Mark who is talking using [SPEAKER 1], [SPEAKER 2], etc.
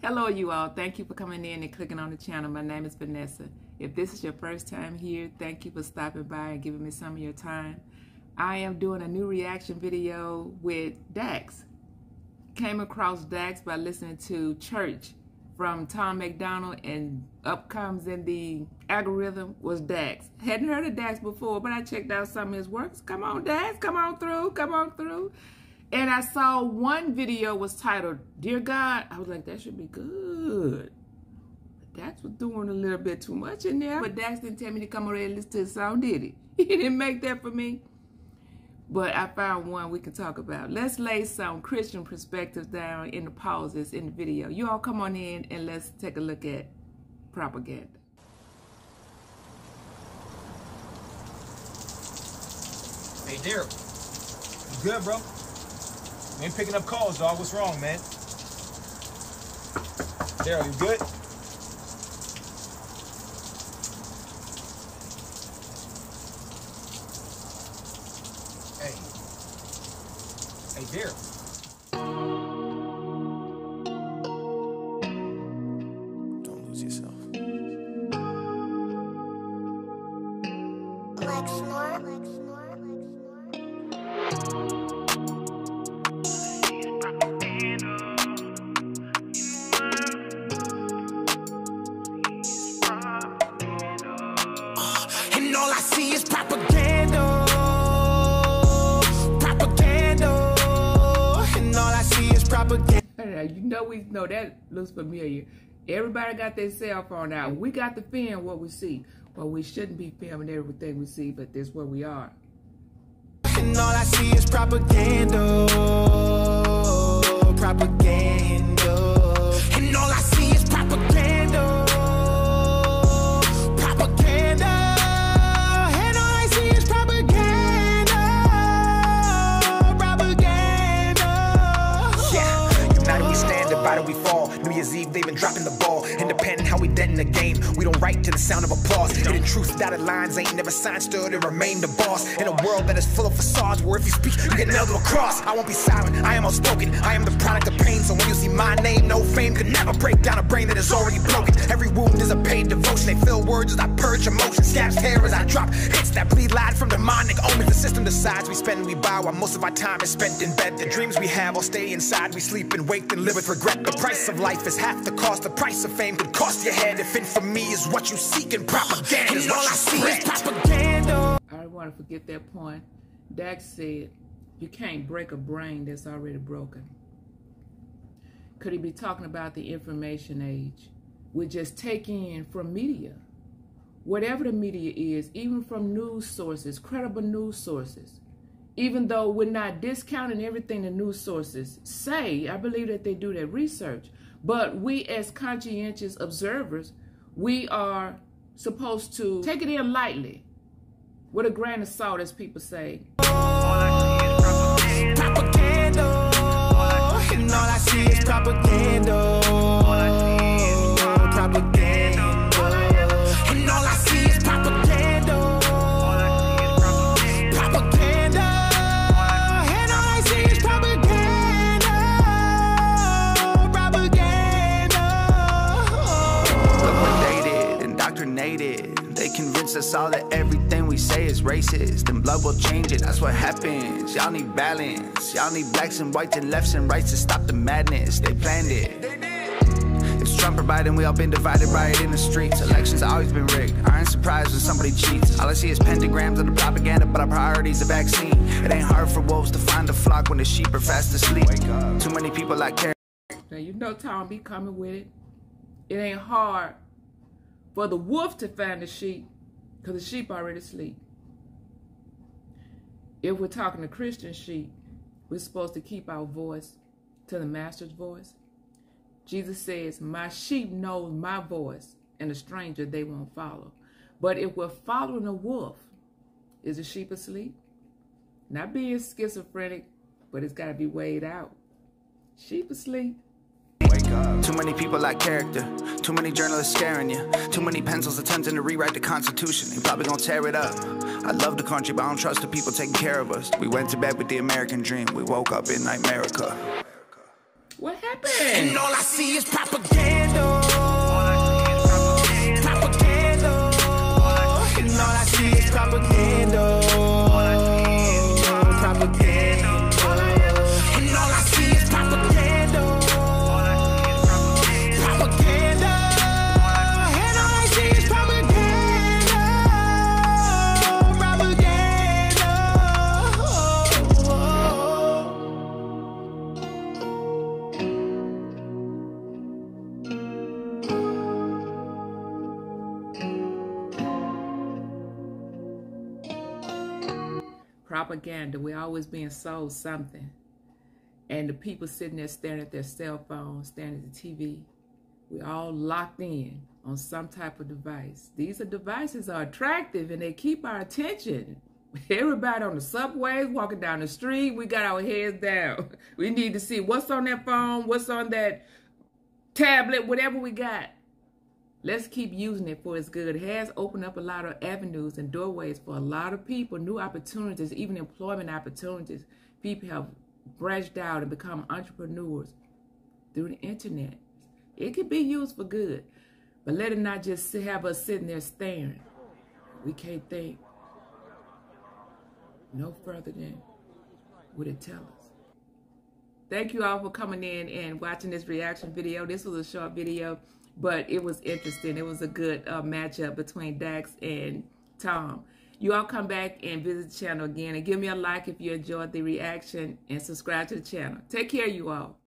[SPEAKER 1] Hello you all, thank you for coming in and clicking on the channel. My name is Vanessa. If this is your first time here, thank you for stopping by and giving me some of your time. I am doing a new reaction video with Dax. Came across Dax by listening to Church from Tom MacDonald, and up comes in the algorithm was Dax. Hadn't heard of Dax before, but I checked out some of his works. Come on Dax, come on through, come on through. And I saw one video was titled, Dear God. I was like, that should be good. But Dax was doing a little bit too much in there. But Dax didn't tell me to come over there and listen to the song, did he? He didn't make that for me. But I found one we can talk about. Let's lay some Christian perspectives down in the pauses in the video. You all come on in and let's take a look at propaganda.
[SPEAKER 2] Hey, Daryl. You good, bro? You ain't picking up calls, dog. What's wrong, man? Daryl, you good? Hey. Hey, Daryl. Don't lose yourself.
[SPEAKER 3] And all I see is propaganda, propaganda, and all I see is propaganda.
[SPEAKER 1] You know, we know that looks familiar. Everybody got their cell phone out. We got to film what we see. Well, we shouldn't be filming everything we see, but this is where we are.
[SPEAKER 3] And all I see is propaganda, propaganda, and all I see is propaganda, propaganda, and all I see is propaganda, propaganda.
[SPEAKER 4] Yeah, united we stand, divided we fall. New Year's Eve, they've been dropping the ball. Independent, how we dead in the game. We don't write to the sound of applause. Hidden truth, dotted lines, ain't never signed, stood and remain the boss. In a world that is full of facades, where if you speak, you get nailed to a cross. I won't be silent, I am outspoken. I am the product of pain, so when you see my name, no fame could never break down a brain that is already broken. Every wound is a paid devotion. They fill words as I purge emotions. Scabs hair as I drop hits that bleed loud from demonic omens. The system decides we spend, we buy, while most of our time is spent in bed. The dreams we have all stay inside. We sleep and wake and live with regret. The price of life is half the cost. The price of fame could cost your head. If infamy is what you seek and propaganda is what you spread.
[SPEAKER 3] Propaganda.
[SPEAKER 1] I don't want to forget that point. Dax said, you can't break a brain that's already broken. Could he be talking about the information age? We just take in from media. Whatever the media is, even from news sources, credible news sources. Even though we're not discounting everything the news sources say, I believe that they do their research. But we as conscientious observers, we are supposed to take it in lightly, with a grain of salt, as people say.
[SPEAKER 3] Propaganda, and all I see is propaganda, propaganda, and all I see is propaganda, propaganda, and all I see is propaganda, propaganda.
[SPEAKER 5] Look what they did, indoctrinated. They convince us all that everything we say is racist, and blood will change it. That's what happens. Y'all need balance. Y'all need blacks and whites and lefts and rights to stop the madness. They planned it. It's Trump or Biden, we all been divided by it in the streets. Elections always been rigged. I ain't surprised when somebody cheats. All I see is pentagrams of the propaganda, but our priority's the vaccine. It ain't hard for wolves to find the flock when the sheep are fast asleep. Too many people like care.
[SPEAKER 1] Now you know Tom be coming with it. It ain't hard for the wolf to find the sheep, because the sheep already asleep. If we're talking to Christian sheep, we're supposed to keep our voice to the master's voice. Jesus says, my sheep knows my voice, and a stranger they won't follow. But if we're following a wolf, is the sheep asleep? Not being schizophrenic, but it's got to be weighed out. Sheep asleep.
[SPEAKER 5] Wake up. Too many people lack character. Too many journalists scaring you. Too many pencils attempting to rewrite the Constitution. They probably gonna tear it up. I love the country, but I don't trust the people taking care of us. We went to bed with the American dream. We woke up in Nightmerica.
[SPEAKER 1] What happened?
[SPEAKER 3] And all I see is propaganda.
[SPEAKER 1] propaganda. We're always being sold something. And the people sitting there staring at their cell phones, staring at the TV. We're all locked in on some type of device. These devices are attractive and they keep our attention. Everybody on the subways, walking down the street, we got our heads down. We need to see what's on that phone, what's on that tablet, whatever we got. Let's keep using it for its good. It has opened up a lot of avenues and doorways for a lot of people, new opportunities, even employment opportunities. People have branched out and become entrepreneurs through the internet. It can be used for good, but let it not just have us sitting there staring. We can't think no further than what it tells us. Thank you all for coming in and watching this reaction video. This was a short video, but it was interesting. It was a good matchup between Dax and Tom. You all come back and visit the channel again and give me a like if you enjoyed the reaction and subscribe to the channel. Take care, you all.